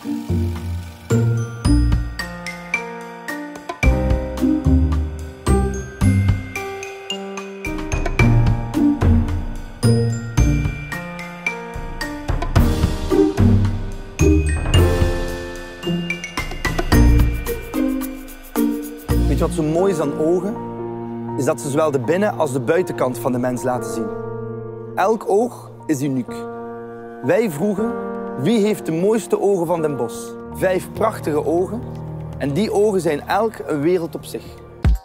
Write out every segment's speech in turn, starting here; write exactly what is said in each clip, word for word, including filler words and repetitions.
Weet je wat zo mooi is aan ogen? Is dat ze zowel de binnen- als de buitenkant van de mens laten zien. Elk oog is uniek. Wij vroegen, wie heeft de mooiste ogen van Den Bosch? Vijf prachtige ogen. En die ogen zijn elk een wereld op zich.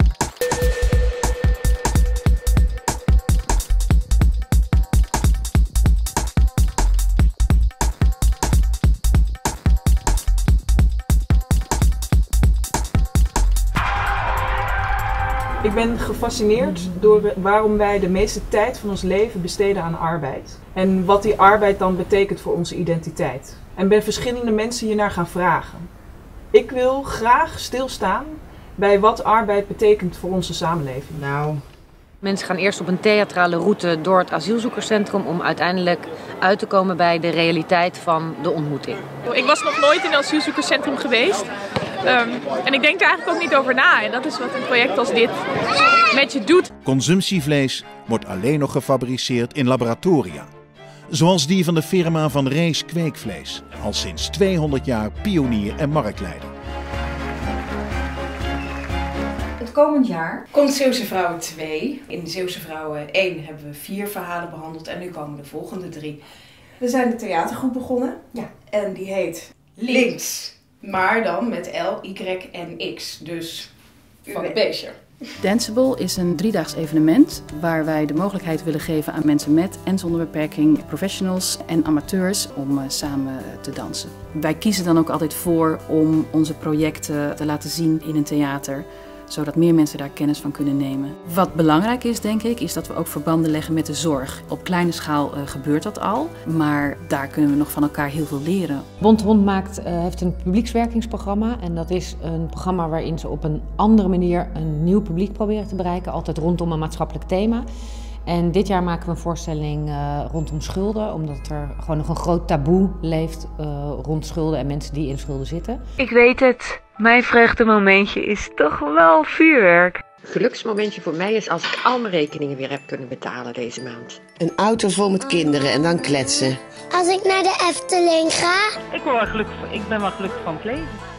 Ik ben gefascineerd door waarom wij de meeste tijd van ons leven besteden aan arbeid. En wat die arbeid dan betekent voor onze identiteit. En ben verschillende mensen hiernaar gaan vragen. Ik wil graag stilstaan bij wat arbeid betekent voor onze samenleving. Nou, mensen gaan eerst op een theatrale route door het asielzoekerscentrum om uiteindelijk uit te komen bij de realiteit van de ontmoeting. Ik was nog nooit in een asielzoekerscentrum geweest. Um, en ik denk er eigenlijk ook niet over na. En dat is wat een project als dit met je doet. Consumptievlees wordt alleen nog gefabriceerd in laboratoria. Zoals die van de firma Van Rees Kweekvlees. Al sinds tweehonderd jaar pionier en marktleider. Het komend jaar komt Zeeuwse Vrouwen twee. In Zeeuwse Vrouwen één hebben we vier verhalen behandeld en nu komen de volgende drie. We zijn de theatergroep begonnen. Ja. En die heet Links. Maar dan met L, Y en X. Dus van het beestje. Danceable is een driedaags evenement waar wij de mogelijkheid willen geven aan mensen met en zonder beperking, professionals en amateurs om uh, samen te dansen. Wij kiezen dan ook altijd voor om onze projecten te laten zien in een theater, zodat meer mensen daar kennis van kunnen nemen. Wat belangrijk is, denk ik, is dat we ook verbanden leggen met de zorg. Op kleine schaal uh, gebeurt dat al, maar daar kunnen we nog van elkaar heel veel leren. Bond maakt, uh, heeft een publiekswerkingsprogramma en dat is een programma waarin ze op een andere manier een nieuw publiek proberen te bereiken, altijd rondom een maatschappelijk thema. En dit jaar maken we een voorstelling uh, rondom schulden, omdat er gewoon nog een groot taboe leeft uh, rond schulden en mensen die in schulden zitten. Ik weet het, mijn vreugdemomentje is toch wel vuurwerk. Geluksmomentje voor mij is als ik al mijn rekeningen weer heb kunnen betalen deze maand. Een auto vol met kinderen en dan kletsen. Als ik naar de Efteling ga. Ik, word wel gelukkig, ik ben wel gelukkig van het leven.